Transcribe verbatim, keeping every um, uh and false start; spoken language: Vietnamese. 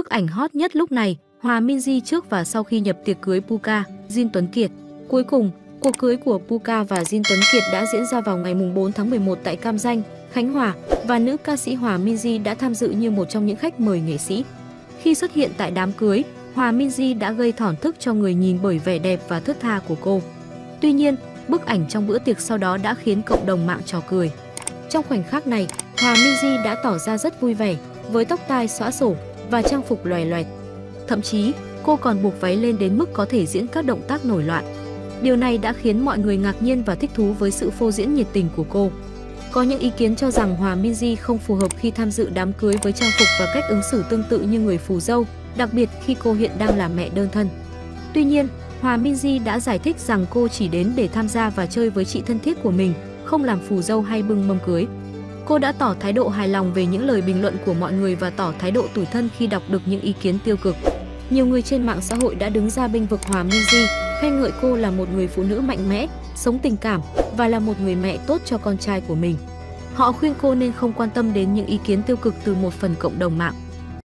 Bức ảnh hot nhất lúc này, Hòa Minzy trước và sau khi nhập tiệc cưới Puka, Jin Tuấn Kiệt. Cuối cùng, cuộc cưới của Puka và Jin Tuấn Kiệt đã diễn ra vào ngày bốn tháng mười một tại Cam Ranh, Khánh Hòa và nữ ca sĩ Hòa Minzy đã tham dự như một trong những khách mời nghệ sĩ. Khi xuất hiện tại đám cưới, Hòa Minzy đã gây thổn thức cho người nhìn bởi vẻ đẹp và thướt tha của cô. Tuy nhiên, bức ảnh trong bữa tiệc sau đó đã khiến cộng đồng mạng trò cười. Trong khoảnh khắc này, Hòa Minzy đã tỏ ra rất vui vẻ, với tóc tai xõa sổ và trang phục loè loẹt. Thậm chí, cô còn buộc váy lên đến mức có thể diễn các động tác nổi loạn. Điều này đã khiến mọi người ngạc nhiên và thích thú với sự phô diễn nhiệt tình của cô. Có những ý kiến cho rằng Hòa Minzy không phù hợp khi tham dự đám cưới với trang phục và cách ứng xử tương tự như người phù dâu, đặc biệt khi cô hiện đang là mẹ đơn thân. Tuy nhiên, Hòa Minzy đã giải thích rằng cô chỉ đến để tham gia và chơi với chị thân thiết của mình, không làm phù dâu hay bưng mâm cưới. Cô đã tỏ thái độ hài lòng về những lời bình luận của mọi người và tỏ thái độ tủi thân khi đọc được những ý kiến tiêu cực. Nhiều người trên mạng xã hội đã đứng ra bênh vực Hòa Minzy, khen ngợi cô là một người phụ nữ mạnh mẽ, sống tình cảm và là một người mẹ tốt cho con trai của mình. Họ khuyên cô nên không quan tâm đến những ý kiến tiêu cực từ một phần cộng đồng mạng.